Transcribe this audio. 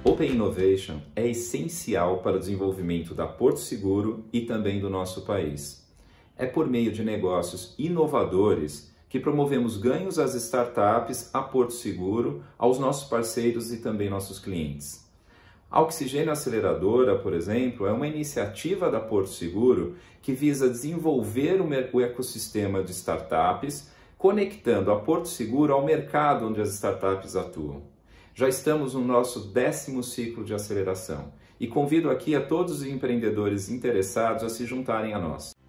Open Innovation é essencial para o desenvolvimento da Porto Seguro e também do nosso país. É por meio de negócios inovadores que promovemos ganhos às startups, a Porto Seguro, aos nossos parceiros e também nossos clientes. A Oxigênio Aceleradora, por exemplo, é uma iniciativa da Porto Seguro que visa desenvolver o ecossistema de startups, conectando a Porto Seguro ao mercado onde as startups atuam. Já estamos no nosso 10º ciclo de aceleração e convido aqui a todos os empreendedores interessados a se juntarem a nós.